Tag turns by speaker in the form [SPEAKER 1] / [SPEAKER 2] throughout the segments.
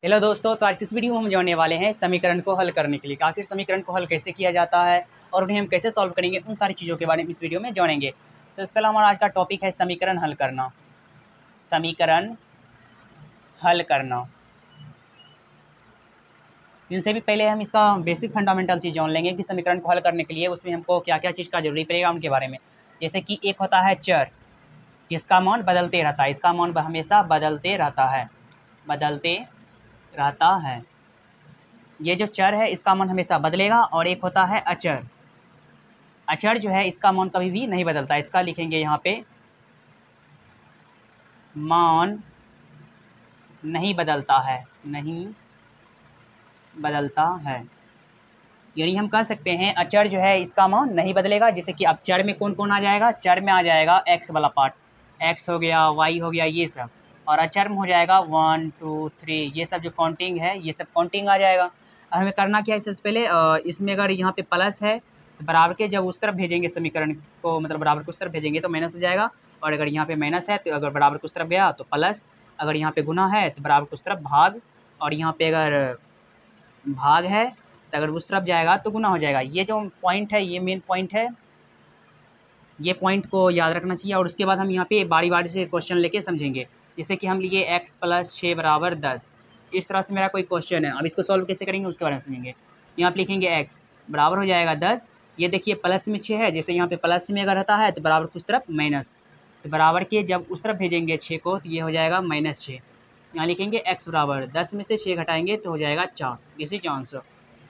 [SPEAKER 1] Hello दोस्तों, तो आज किस वीडियो में हम जानने वाले हैं समीकरण को हल करने के लिए। आखिर समीकरण को हल कैसे किया जाता है और उन्हें हम कैसे सॉल्व करेंगे, उन सारी चीज़ों के बारे में इस वीडियो में जानेंगे। सबसे पहला हमारा आज का टॉपिक है समीकरण हल करना। समीकरण हल करना, इनसे भी पहले हम इसका बेसिक फंडामेंटल चीज़ जान लेंगे कि समीकरण को हल करने के लिए उसमें हमको क्या क्या चीज़ का जरूरी पड़ेगा उनके बारे में। जैसे कि एक होता है चर, जिसका मान बदलते रहता है, इसका मान हमेशा बदलते रहता है, बदलते रहता है। ये जो चर है इसका मान हमेशा बदलेगा। और एक होता है अचर। अचर जो है इसका मान कभी भी नहीं बदलता। इसका लिखेंगे यहाँ पे मान नहीं बदलता है, नहीं बदलता है। यानी हम कह सकते हैं अचर जो है इसका मान नहीं बदलेगा। जैसे कि अब चर में कौन कौन आ जाएगा, चर में आ जाएगा एक्स वाला पार्ट, एक्स हो गया, वाई हो गया, ये सब। और अचर में हो जाएगा 1 2 3, ये सब जो काउंटिंग है ये सब काउंटिंग आ जाएगा। अब हमें करना क्या है, सबसे पहले इसमें अगर यहाँ पे प्लस है तो बराबर के जब उस तरफ भेजेंगे समीकरण को, मतलब बराबर को उस तरफ भेजेंगे तो माइनस हो जाएगा। और अगर यहाँ पे माइनस है तो अगर बराबर को उस तरफ गया तो प्लस, अगर यहाँ पे गुना है तो बराबर को उस तरफ भाग, और यहाँ पे अगर भाग है तो अगर उस तरफ जाएगा तो गुना हो जाएगा। ये जो पॉइंट है ये मेन पॉइंट है, ये पॉइंट को याद रखना चाहिए। और उसके बाद हम यहाँ पे बारी बारी से क्वेश्चन लेके समझेंगे। जैसे कि हम लिए x + 6 = 10, इस तरह से मेरा कोई क्वेश्चन है। अब इसको सॉल्व कैसे करेंगे उसके बारे में समझेंगे। यहाँ पे लिखेंगे x बराबर हो जाएगा 10। ये देखिए प्लस में 6 है, जैसे यहाँ पे प्लस में अगर रहता है तो बराबर कुछ तरफ माइनस, तो बराबर के जब उस तरफ भेजेंगे 6 को तो ये हो जाएगा -6। यहाँ लिखेंगे x बराबर 10 में से 6 घटाएंगे तो हो जाएगा 4। This is answer.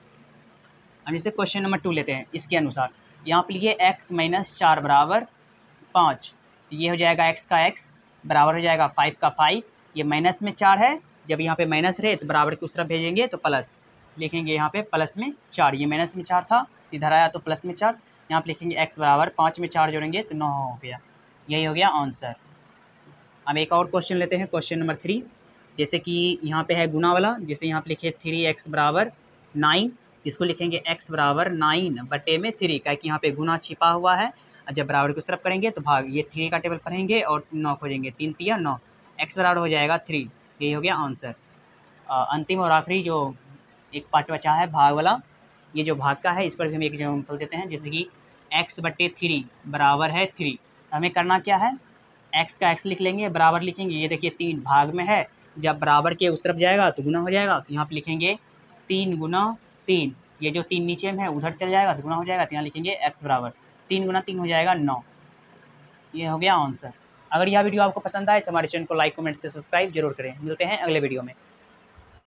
[SPEAKER 1] अब जैसे क्वेश्चन नंबर 2 लेते हैं। इसके अनुसार यहाँ पे लिए x - 4 = 5, ये हो जाएगा x का x बराबर हो जाएगा 5 का 5। ये माइनस में 4 है, जब यहाँ पे माइनस रहे तो बराबर की उस तरफ भेजेंगे तो प्लस, लिखेंगे यहाँ पे प्लस में 4। ये माइनस में 4 था, इधर आया तो प्लस में 4। यहाँ पे लिखेंगे x बराबर 5 में 4 जोड़ेंगे तो 9 हो गया। यही हो गया आंसर। अब एक और क्वेश्चन लेते हैं, क्वेश्चन नंबर 3। जैसे कि यहाँ पे है गुना वाला। जैसे यहाँ पे लिखे 3x बराबर 9, इसको लिखेंगे x बराबर 9/3, क्या कि यहाँ पे गुना छिपा हुआ है। और जब बराबर की उस तरफ करेंगे तो भाग, ये 3 का टेबल पढ़ेंगे और 9 खोजेंगे, 3 3 9, x बराबर हो जाएगा 3। यही हो गया आंसर। अंतिम और आखिरी जो एक पार्ट बचा है भाग वाला, ये जो भाग का है इस पर भी हम एक एग्जाम्पल देते हैं। जैसे कि x/3 बराबर है 3, तो हमें करना क्या है, x का x लिख लेंगे, बराबर लिखेंगे, ये देखिए 3 भाग में है, जब बराबर के उस तरफ जाएगा तो गुना हो जाएगा। तो यहाँ पे लिखेंगे 3 × 3, ये जो 3 नीचे में है उधर चल जाएगा तो गुना हो जाएगा। तो यहाँ लिखेंगे x बराबर 3 × 3 हो जाएगा 9। ये हो गया आंसर। अगर यह वीडियो आपको पसंद आए तो हमारे चैनल को लाइक, कमेंट से सब्सक्राइब जरूर करें। मिलते हैं अगले वीडियो में।